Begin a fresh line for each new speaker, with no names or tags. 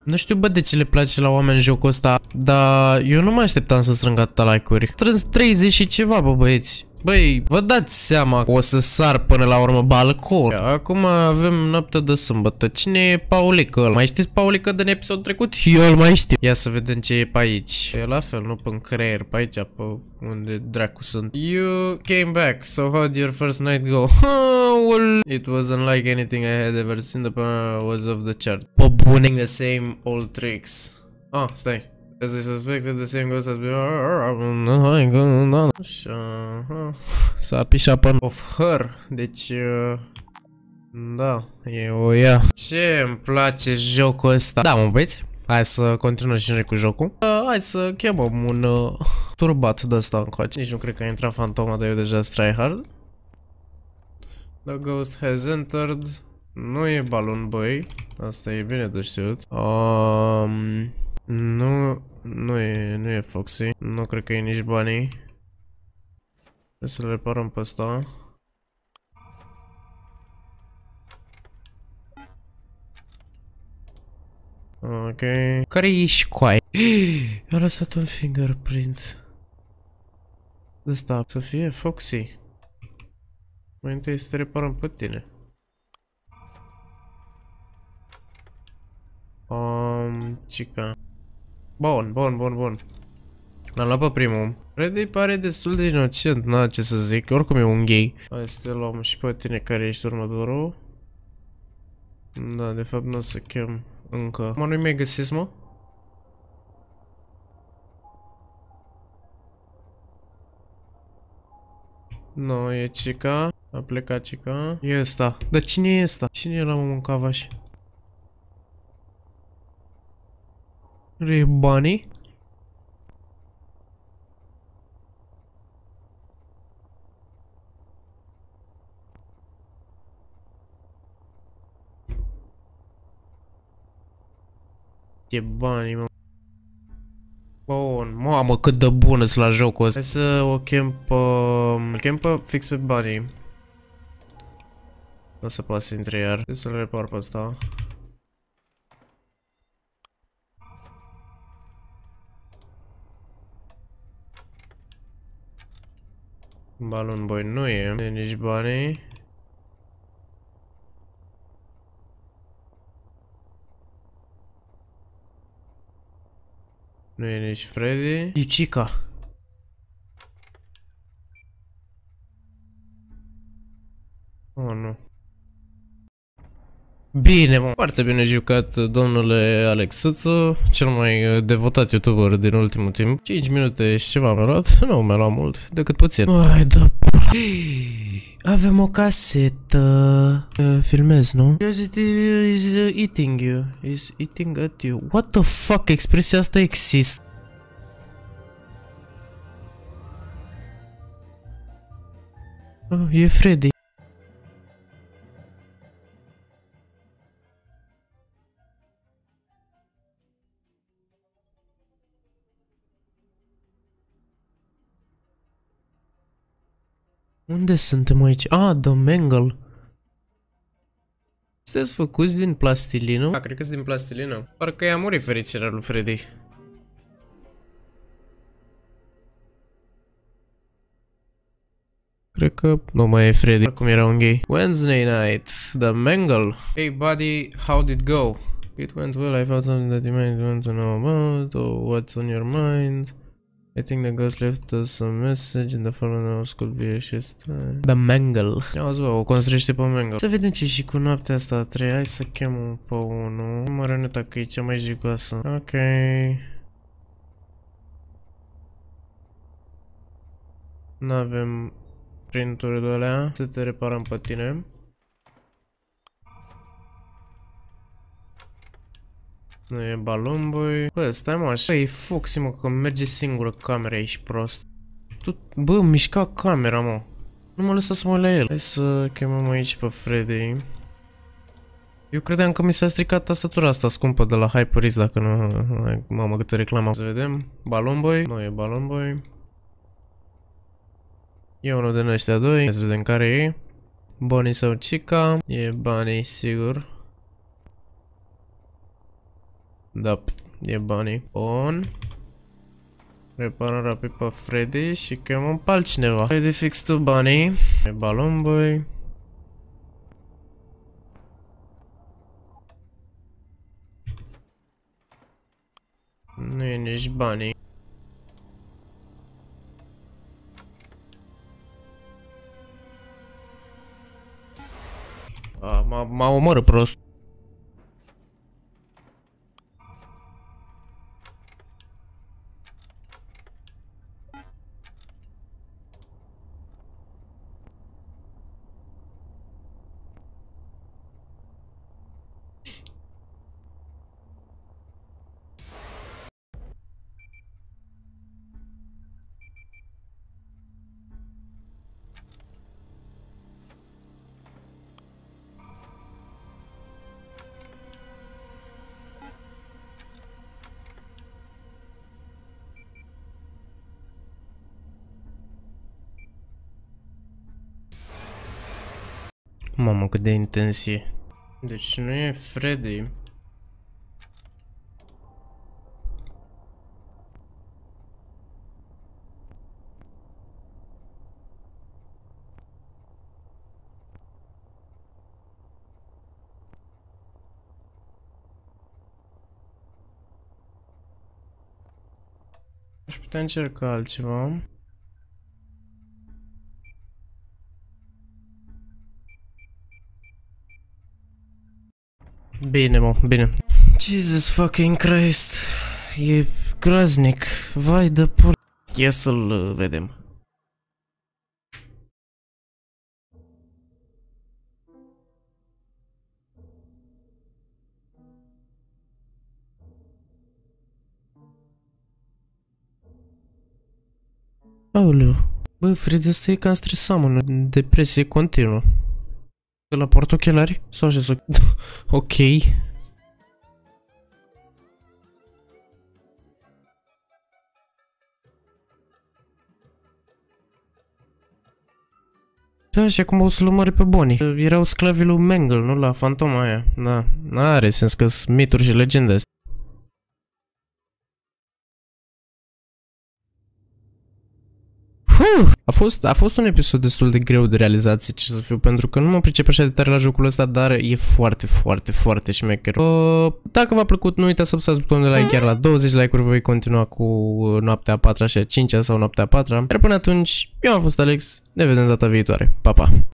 Nu știu, bă, de ce le place la oameni jocul ăsta, dar eu nu mă așteptam să strâng atâta like-uri. Strâns 30 și ceva, bă, băieți. Băi, vă dați seama că o să sar până la urmă balcon. Acum avem noaptea de sâmbătă. Cine e Paulică ăla? Mai știți Paulică din episodul trecut? Eu îl mai știu. Ia să vedem ce e pe aici. E la fel, nu pe în creier, pe aici, pe unde dracu sunt. You came back, so how did your first night go? Well, it wasn't like anything I had ever seen. The power was off the chart. Pe bune, the same old tricks. Ah, stai. As I suspected, the same ghost has been... Așa... S-a pișat pe of her. Deci... Da, e o ea. Ce îmi place jocul ăsta. Da, mă, băieți. Hai să continuăm și noi cu jocul. Hai să chemăm un turbat de ăsta încoace. Nici nu cred că a intrat fantoma, dar eu deja tryhard. The ghost has entered. Nu e balon, băi. Asta e bine de știut. Nu e Foxy. Nu cred că e nici Bunny. Trebuie să le reparăm pe ăsta. Ok. Care e școaie? I-a lăsat un fingerprint. Ăsta să fie Foxy. Mai întâi să te reparăm pe tine. Cica. Bun. L-am luat pe primul. Freddy pare destul de inocent, n-a ce să zic, oricum e un gay. Hai să te luăm și pe tine care ești următorul. Da, de fapt nu o să chem încă. Mă, nu-i mai găsesc, mă? Nu, e Cica. A plecat Cica. E ăsta. Dar cine e ăsta? Cine e la mă mâncavaș? E Bunny? E Bunny, mă. Bun, mamă, cât de bună sunt la jocul ăsta. Hai să o chem pe fix pe Bunny. O să pas intre iar. Trebuie să-l repar pe ăsta. Balloon Boy nu e nici Bunny. Nu e nici Freddy. E Cica. Oh, nu. Bine, mă. Foarte bine jucat, domnule Alexuțu, cel mai devotat youtuber din ultimul timp. 5 minute și ceva mi-a luat. Nu mi-a luat mult, decât puțin. Ai, da. Avem o casetă. Filmez, nu? Curiosity is eating you. Is eating at you. What the fuck? Expresia asta există. Oh, e Freddy. Unde suntem aici? Ah, The Mangle. Sunteți făcuți din plastilină? Da, cred că sunt din plastilină. Parcă i-a murit fericirea lui Freddy. Cred că nu mai e Freddy. Acum era un gay. Wednesday night. The Mangle. Hey buddy, how did it go? It went well. I found something that you might want to know about. Or what's on your mind? I think the ghost left us a message in the form of our school vicious time. The Mangle. Auzi, bă, o construiește pe Mangle. Să vedem ce și cu noaptea asta a treia. Hai să chemăm pe unul. Marioneta că e cea mai jigoasă. Ok. N-avem printuri de alea. Să te reparăm pe tine. Nu e Balloon Boy. Bă, stai mă așa. E Foxy, mă, că merge singură camera, ești prost. Bă, mișca camera, mă. Nu mă lăsa să mă la el. Hai să chemăm aici pe Freddy. Eu credeam că mi s-a stricat tastatura asta scumpă de la HyperX, dacă nu... Mamă, câtă reclamă. Să vedem. Balloon Boy. Nu e Balloon Boy. E unul din ăștia doi. Hai să vedem care e. Bunny sau Cica. E Bunny, sigur. Da, e Bunny. Bun. Reparăm rapid pe Freddy și chemăm pe altcineva. Freddy fix to Bunny. E Balloon Boy. Nu e nici Bunny. M-a omorât prost. Mamă, cât de intens e. Deci nu e Freddy. Aș putea încerca altceva. Bine, mă, bine. Jesus fucking Christ. E groaznic. Vai de pur... Ia să-l vedem. Aoleu. Bă, Freddy, ăsta e cam stresat, mă, depresie continuă. De la portochelari? Sau așa să... Ok. Da, și acum o să-l omoare pe Bonnie. Erau sclavii lui Mangle, nu la fantoma aia. Da, n-are sens că sunt mituri și legende. A fost un episod destul de greu de realizat, ce să fiu, pentru că nu mă pricep așa de tare la jocul ăsta, dar e foarte, foarte, foarte șmecher. Dacă v-a plăcut, nu uitați să apăsați butonul de like, chiar la 20 like-uri voi continua cu noaptea a 4-a și a 5-a sau noaptea a 4-a. Iar până atunci, eu am fost Alex, ne vedem data viitoare. Pa, pa!